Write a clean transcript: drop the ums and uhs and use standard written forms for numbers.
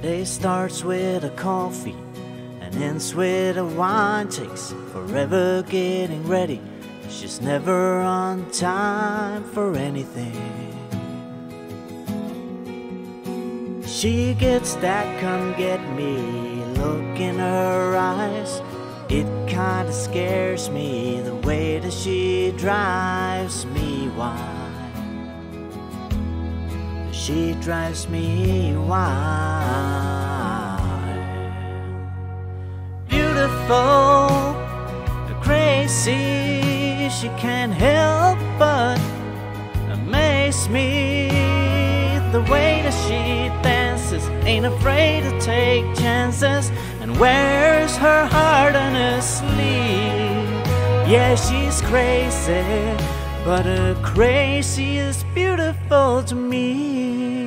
day starts with a coffee and ends with a wine. Takes forever getting ready. She's never on time for anything. She gets that come get me look in her eyes. It kinda scares me the way that she drives me wild. She drives me wild. Beautiful, crazy, she can't help but amaze me. The way that she dances, ain't afraid to take chances, and wears her heart on her sleeve. Yeah, she's crazy, but her crazy is beautiful to me.